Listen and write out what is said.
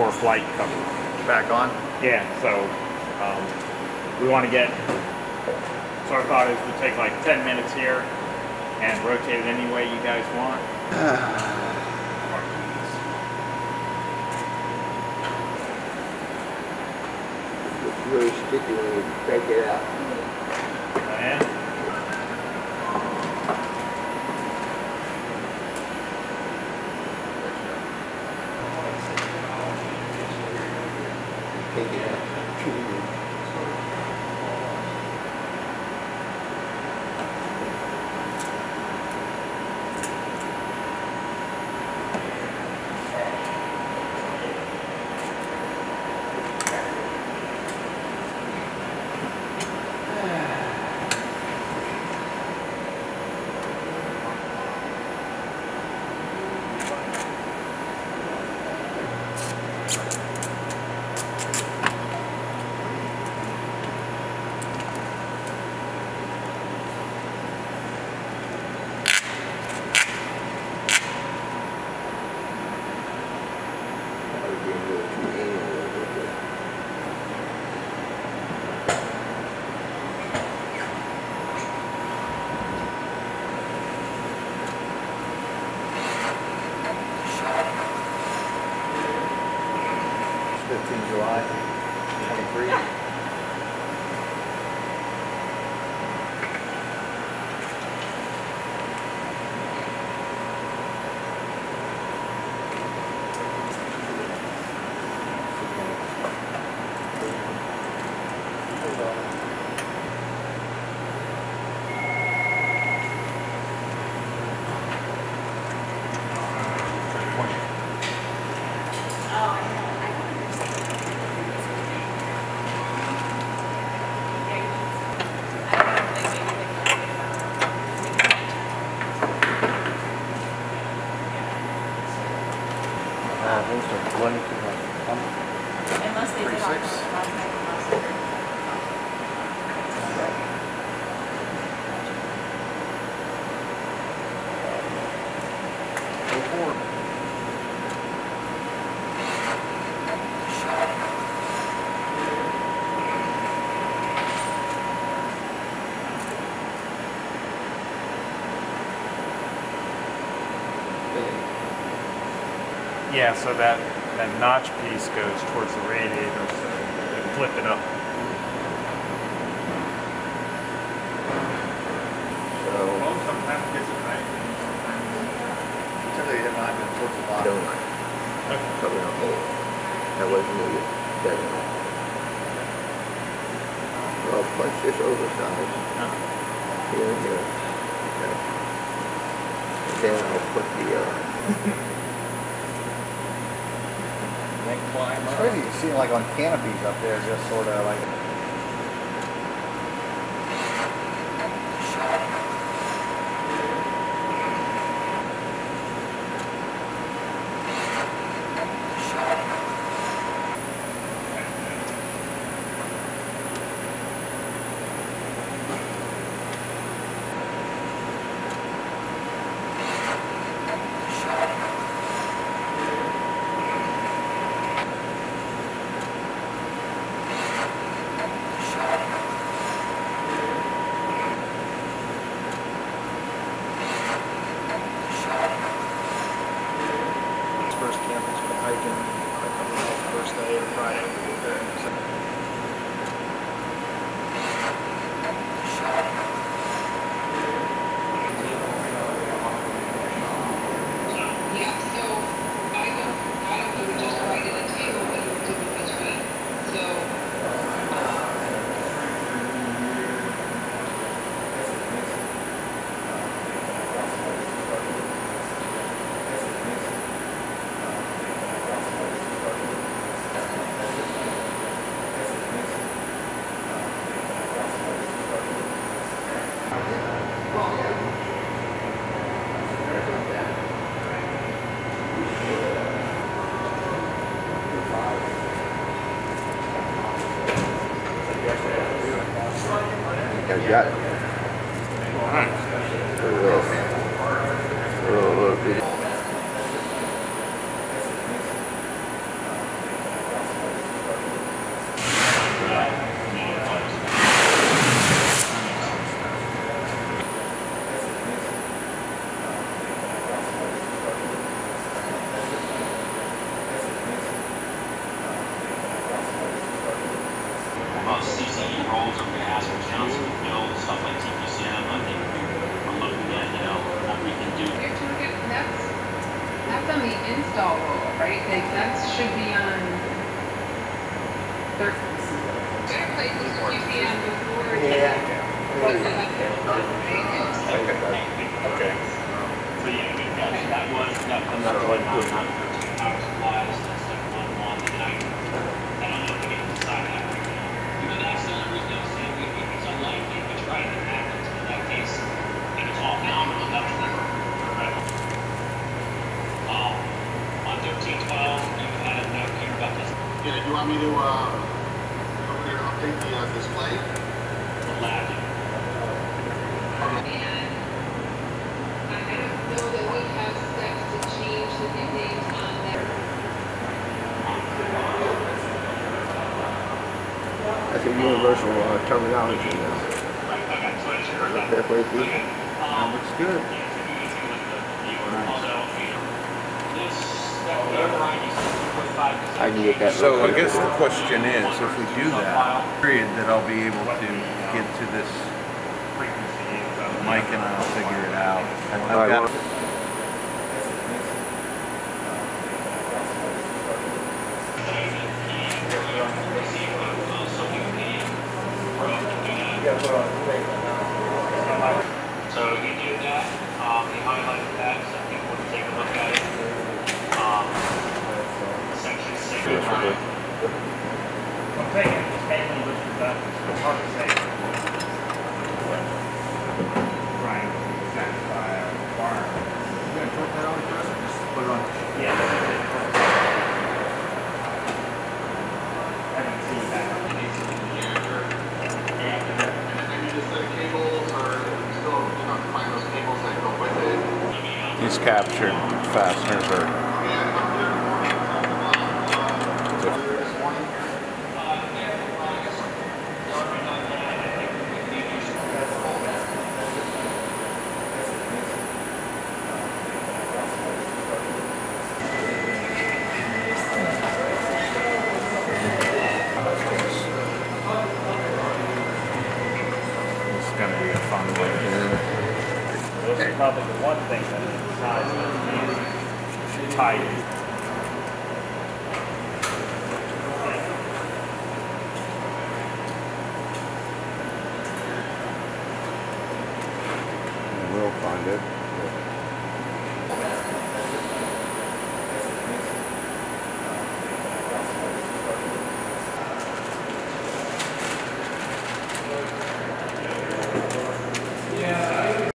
before flight cover. Back on? Yeah, so we want to get, so our thought is to take like 10 minutes here and rotate it any way you guys want. It's really sticky when you take it out. And Take it out. July 23. Unless they did 36. yeah, so that notch piece goes towards the radiator, so you flip it up. So, Sometimes it gets it right. Typically, it might have been towards the bottom. don't like cover the hole. That way you move it better. Well, punch this oversized here and here. Okay. And then I'll put the It's crazy you see like on canopies up there, just sort of like. I got it. Okay, that should be on Thursday. There are places a few p.m. before. Yeah. Okay. So yeah, that was, I'm not going to not 13 hours applies, that's step 1 on the night. I don't know if we can decide that right now. Because that's the only reason I'm saying it's unlikely, but try to happen in that case. If it's all nominal, that's never correct. On 13/12, you had a note here about this, Yeah, do you want me to, over there to update the, display? the lab. I don't know that we have steps to change the nicknames on there. That's a universal terminology now. Okay, so it's your that. Halfway through. That looks good. I can get that. So I guess the question is, if we do that, period, that I'll be able to get to this Mike and I'll figure it out. I've got. So you do that, you highlighted that, so people can take a look at it. Section 6. I'm thinking it's mainly with it's hard to say. Trying to satisfy a requirement. You gonna put that on first or just put it on? Yeah, that's it. I can see that. And you just said cables, or still, you know, find those cables that go with it? These captured fasteners are. This morning? It's gonna be a fun one. This is probably the one thing that is tight. We'll find it.